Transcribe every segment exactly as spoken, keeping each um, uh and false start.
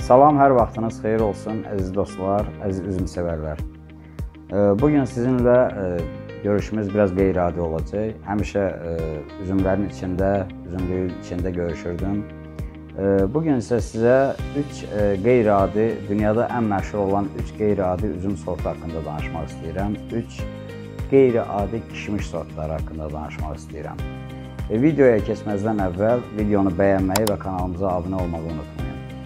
Salam, hər vaxtınız xeyir olsun, əziz dostlar, əziz üzüm sevərlər. Bugün sizinlə görüşümüz biraz qeyri-adi olacaq. Həmişə üzümlərin içində, üzümlüyün içində görüşürdüm. Bugün isə sizə üç qeyri-adi, dünyada ən məşhur olan üç qeyri-adi üzüm sortu haqqında danışmaq istəyirəm. üç qeyri-adi kişmiş sortları haqqında danışmaq istəyirəm. Videoya keçməzdən əvvəl videonu bəyənməyi və kanalımıza abunə olmağı unutmayın.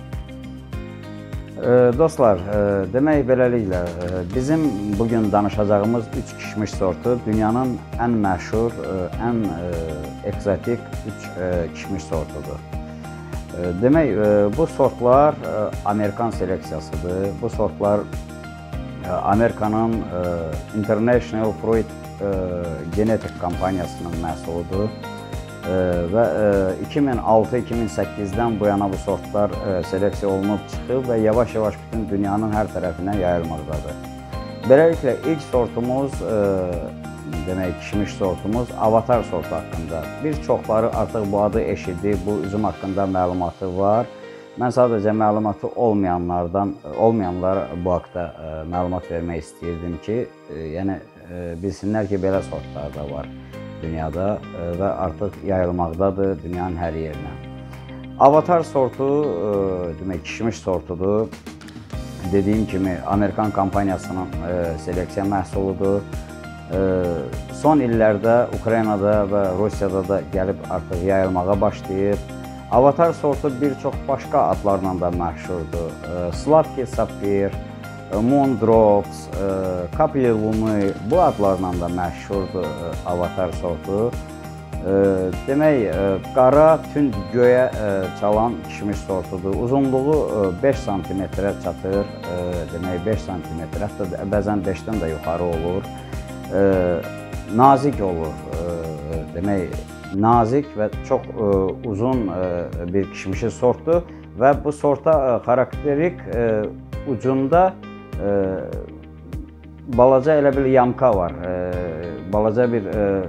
Dostlar, demək beləliklə, bizim bugün danışacağımız üç kişmiş sortu dünyanın ən məşhur, ən ekzotik üç kişmiş sortudur. Demək, bu sortlar Amerikan seleksiyasıdır. Bu sortlar Amerikanın International Fruit Genetik Kampaniyasının məhsuludur. Və iki min altı iki min səkkizdən bu yana bu sortlar seleksiya olunub çıxıb və yavaş-yavaş bütün dünyanın hər tərəfinə yayılmaqdadır. Beləliklə, ilk sortumuz, demək, kişmiş sortumuz Avatar sortu haqqında. Bir çoxları artıq bu adı eşidi, bu üzüm haqqında məlumatı var. Mən sadəcə məlumatı olmayanlardan, olmayanlara bu haqda məlumat vermək istəyirdim ki, yəni bilsinlər ki, belə sortlar da var dünyada və artıq yayılmaqdadır dünyanın hər yerinə. Avatar sortu, demək, kişmiş sortudur. Dediyim kimi, Amerikan kampaniyasının seleksiya məhsuludur. Son illərdə Ukraynada və Rusiyada da gəlib artıq yayılmağa başlayıb. Avatar sortu bir çox başqa adlarla da məşhurdur. Sladký Sapfir, Moondrops, Kapli Luny, bu adlarla da məşhurdur Avatar sortu. Demək, qara, tünd göyə çalan kişmiş sortudur. Uzunluğu beş santimetrə çatır, demək beş santimetr, hətta bəzən beşdən də yuxarı olur. Nazik olur, demək, nazik və çox uzun bir kişmişi sortdur və bu sorta xarakterik ucunda balaca elə bir yamka var, balaca bir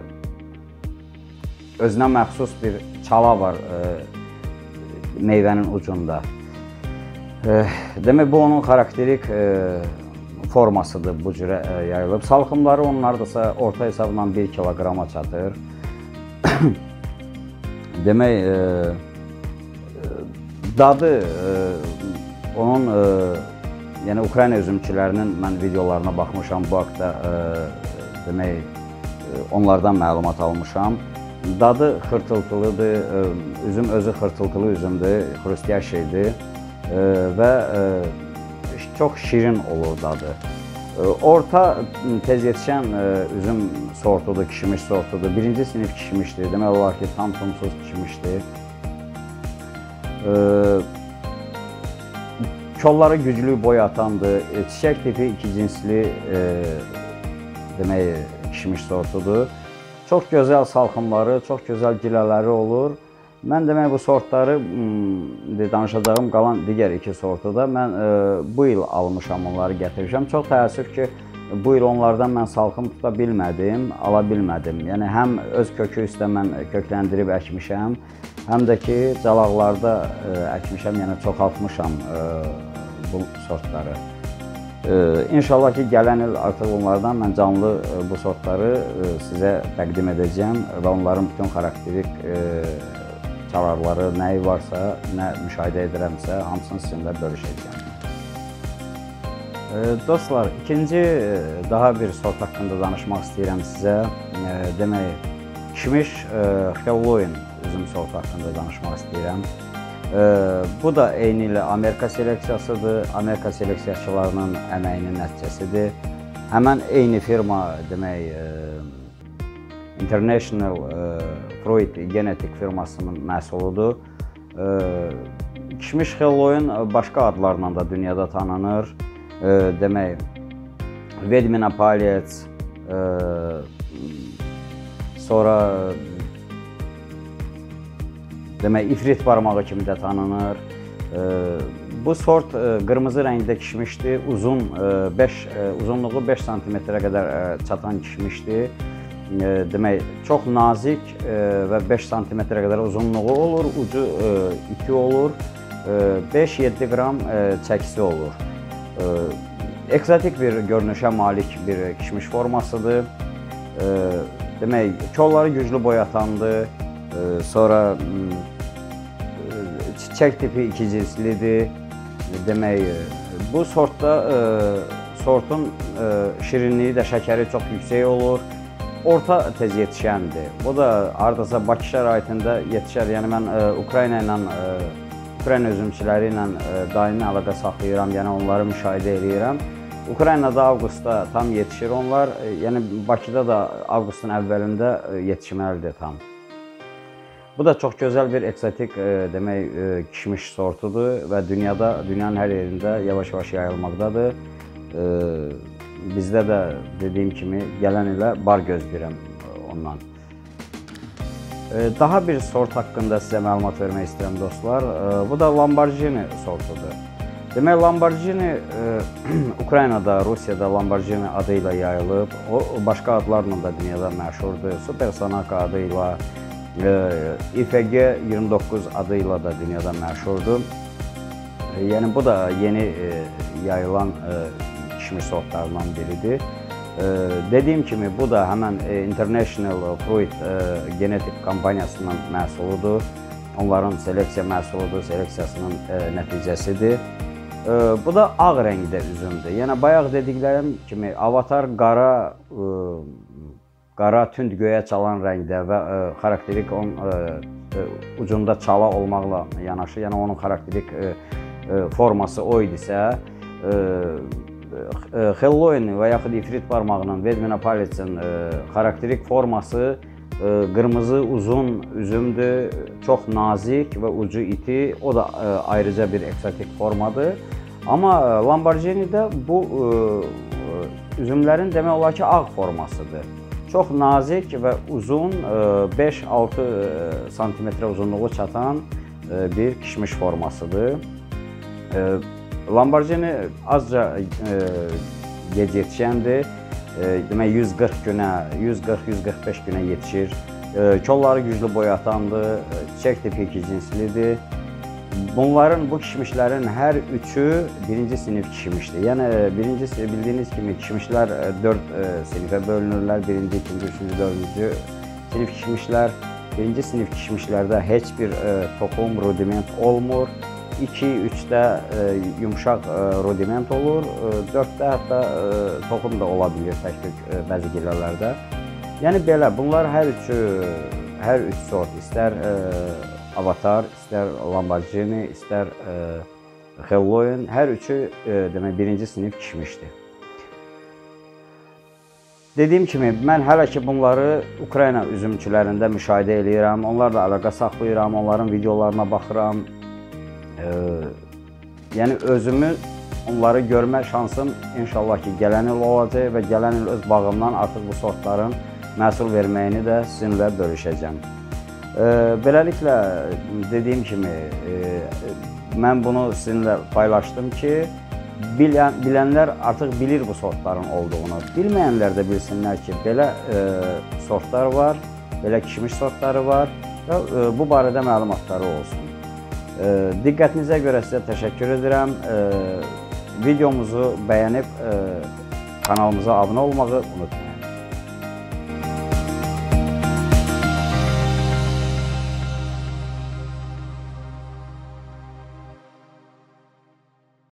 özünə məxsus bir çala var meyvənin ucunda. Demək, bu onun xarakterik formasıdır, bu cürə yayılıb. Salxımları onlardasa orta hesabla bir kiloqrama çatır. Demək, dadı, onun yəni Ukrayna üzümçülərinin mən videolarına baxmışam, bu haqda demək, onlardan məlumat almışam. Dadı xırtıltılıdır, üzüm özü xırtıltılı üzümdür, xrustyaşidir və çox şirin olur dadı. Orta tez yetişən üzüm sortudur, kişmiş sortudur. Birinci sinif kişmişdir, demək olar ki, tam tumsuz kişmişdir. Kolları güclü, boy atandır. Çiçək tipi iki cinsli demək, kişmiş sortudur. Çox gözəl salxımları, çox gözəl gilələri olur. Mən demək, bu sortları, danışacağım qalan digər iki sortu da mən bu il almışam, onları gətirmişəm. Çox təəssüf ki, bu il onlardan mən salxım tuta bilmədim, ala bilmədim. Yəni, həm öz kökü üstə mən kökləndirib əkmişəm, həm də ki, calaqlarda əkmişəm, yəni çoxaltmışam bu sortları. İnşallah ki, gələn il artıq onlardan mən canlı bu sortları sizə təqdim edəcəm və onların bütün xarakterik çalarları, nəyi varsa, nə müşahidə edirəmsə, hamısını sizinlə bölüşəcəm. Dostlar, ikinci daha bir sort haqqında danışmaq istəyirəm sizə. Demək, kişmiş Halloween üzüm sortu haqqında danışmaq istəyirəm. Bu da eyni ilə Amerika seleksiyasıdır, Amerika seleksiyaçılarının əməyinin nəticəsidir. Həmən eyni firma, demək, International Fruit Genetik firmasının məhsuludur. Kişmiş Halloween başqa adlarla da dünyada tanınır. Demək, Vedmina Palets, sonra demək, ifrit barmağı kimi də tanınır. Bu sort qırmızı rəngdə kişmişdir, uzun, uzunluğu beş santimetrə qədər çatan kişmişdir. Demək, çox nazik və beş santimetrə qədər uzunluğu olur, ucu iti olur beş yeddi qram çəkisi olur. Ekzotik bir görünüşə malik bir kişmiş formasıdır. Demək, kolları güclü boyatandır. Sonra çiçək tipi iki cinslidir. Demək, bu sortda sortun şirinliyi də, şəkəri çox yüksək olur. Orta tez yetişəndir. Bu da hardasa Bakı şəraitində yetişər. Yəni mən Ukrayna ilə, Ukrayna üzümçüləri ilə daimi əlaqə saxlayıram, yəni onları müşahidə edirəm. Ukraynada avqustda tam yetişir onlar, yəni Bakıda da avqustun əvvəlində yetişməlidir tam. Bu da çox gözəl bir ekzotik demək kişmiş sortudur və dünyada, dünyanın hər yerində yavaş-yavaş yayılmaqdadır. Bizdə də dediyim kimi gələn ilə bar gözləyirəm ondan. Daha bir sort haqqında sizə məlumat vermək istəyirəm dostlar. Bu da Lamborghini sortudur. Demək, Lamborghini Ukraynada, Rusiyada Lamborghini adı ilə yayılıb. O, başqa adlarla da dünyada məşhurdur. Super Sonaka adı ilə, I F G iyirmi doqquz adı ilə da dünyada məşhurdur. Yəni, bu da yeni yayılan kişmiş sortlarından biridir. Dediyim kimi, bu da həmən International Fruit genetik kompaniyasının məhsuludur. Onların seleksiya məhsuludur, seleksiyasının nəticəsidir. Bu da ağ rəngdə üzümdür. Yəni, bayaq dediklərim kimi, avatar qara, qara tünd göyə çalan rəngdə və xarakterik onun ucunda çala olmaqla yanaşı, yəni onun xarakterik forması o idisə, Helloween və yaxud ifrit barmağının, Vedmina Palitsin xarakterik forması qırmızı, uzun üzümdür, çox nazik və ucu iti, o da ayrıca bir eksotik formadır. Amma Lamborghini'də bu üzümlərin demək olar ki, ağ formasıdır. Çox nazik və uzun, beş altı santimetrə uzunluğu çatan bir kişmiş formasıdır. Lamborghini azca gec yetişəndir. Demək, yüz qırx günə, yüz qırx yüz qırx beş günə yetişir. Kolları güclü boyatandır, çiçək tipi iki cinslidir. Bunların, bu kişmişlərin hər üçü birinci sinif kişmişdir. Yəni, birinci, bildiyiniz kimi kişmişlər dörd sinifə bölünürlər. Birinci, ikinci, üçüncü, dördüncü sinif kişmişlər. Birinci sinif kişmişlərdə heç bir toxum, rudiment olmur. iki üçdə yumuşaq rudiment olur, dörddə hətta toxum da ola bilir tək-tük bəzi gillərlərdə. Yəni belə, bunlar hər üçü, hər üç sort, istər Avatar, istər Lamborghini, istər Helloween, hər üçü demək birinci sinif kişmişdir. Dediyim kimi, mən hələ ki bunları Ukrayna üzümçülərində müşahidə edirəm, onlarla əlaqə saxlayıram, onların videolarına baxıram. Yəni, özümü onları görmə şansım inşallah ki, gələn il olacaq və gələn il öz bağımdan artıq bu sortların məhsul verməyini də sizinlə bölüşəcəm. Beləliklə, dediyim kimi, mən bunu sizinlə paylaşdım ki, bilənlər artıq bilir bu sortların olduğunu. Bilməyənlər də bilsinlər ki, belə sortlar var, belə kişmiş sortları var və bu barədə məlumatları olsun. Diqqətinizə görə sizə təşəkkür edirəm. Videomuzu bəyənib kanalımıza abunə olmağı unutmayın.